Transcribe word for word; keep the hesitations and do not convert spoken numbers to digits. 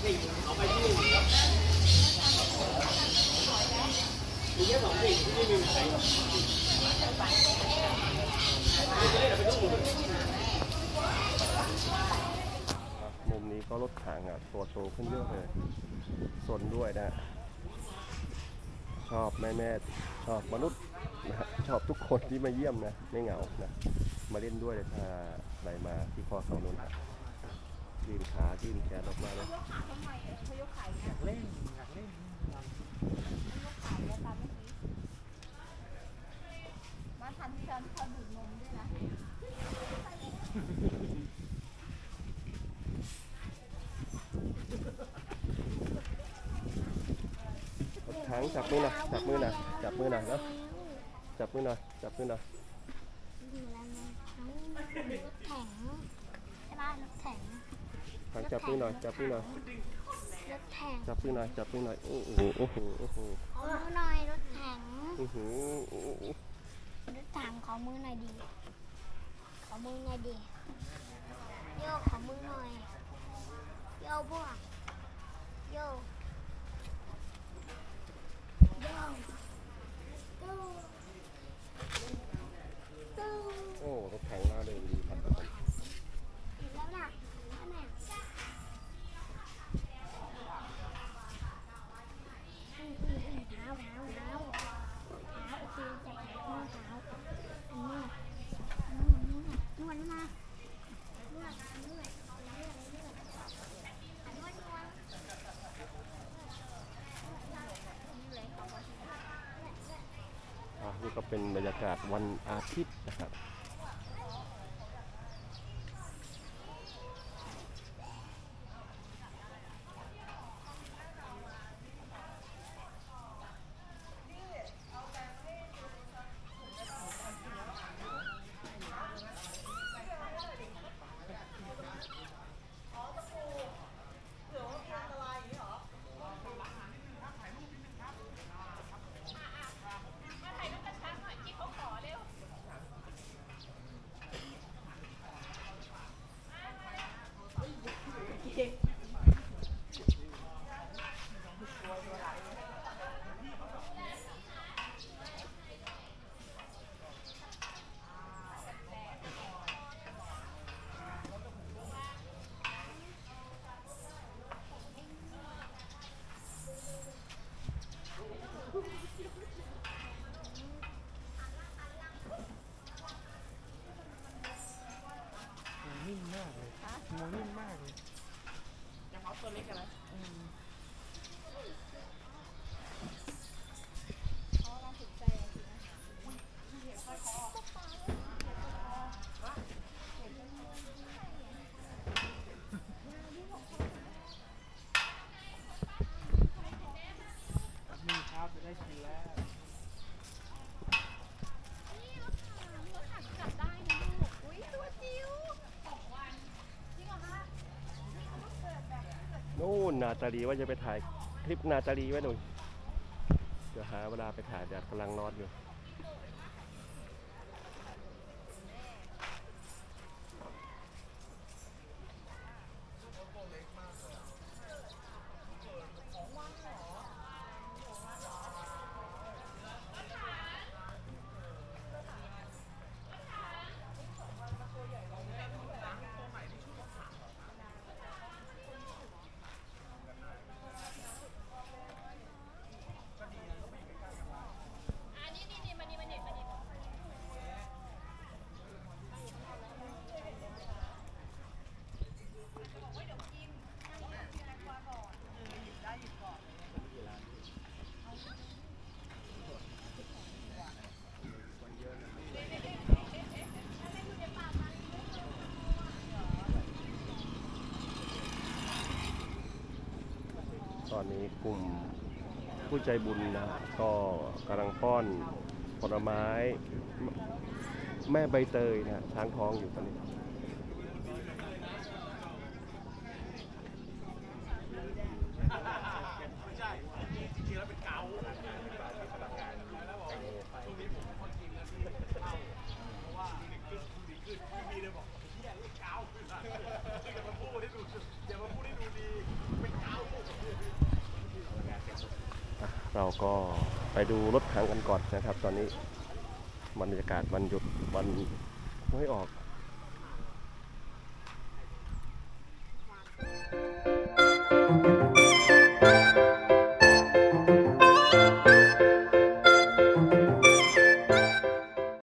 เอาไปที่มีแค่สองสิ่งที่ไม่มีใครมุมนี้ก็รถถังอ่ะตัวโตขึ้นเยอะเลยสนด้วยนะชอบแม่แม่ชอบมนุษย์นะชอบทุกคนที่มาเยี่ยมนะไม่เหงานะมาเล่นด้วยเลยพาอะไรมาที่คอเขาโน่นยืนขายืนแขนออกมาเลยอยากเล่นอยากเล่นมาทันที่ฉันเขาดูดนมด้วยนะถังจับมือหน่อยจับมือหน่อยจับมือหน่อยแล้วจับมือหน่อยจับมือหน่อยถังจับมือหน่อยจับมือหน่อยรถแข่งจับมือหน่อยจับมือหน่อยโอ้โหโอ้โหโอ้โหขอมือหน่อยรถแข่งโอ้โหรถถังขอมือหน่อยดีขอมือหน่อยดีโยขอมือหน่อยโยพวกโยโยโอ้รถแข่งมาเลยดีครับแล้วล่ะนั่นแหละเท้าเท้าเท้าเท้าโอเคจับเท้าเท้าอันนี้นวดนวดมานวดนวดนวดนวดนี่ก็เป็นบรรยากาศวันอาทิตย์นะครับนิ่มมากเลยงูนิ่มมากเลยยังเอาตัวเล็กกันไหมเขาลองถูกใจอ่ะสินะเห็นค่อยคอนี่ครับจะได้ชิมแล้วนู่นนาตาลีว่าจะไปถ่ายคลิปนาตาลีไว้หน่อยเดี๋ยวหาเวลาไปถ่ายแดดกำลังร้อนอยู่ตอนนี้กลุ่มผู้ใจบุญนะก็กำลังป้อนผลไม้แม่ใบเตยนะช้างท้องอยู่ตอนนี้อย่ามาพูดให้ดูอย่ามาพูดให้ดูดีเป็นเกาเราก็ไปดูรถถังกันก่อนนะครับ ตอนนี้บรรยากาศวันหยุดวันไม่ออก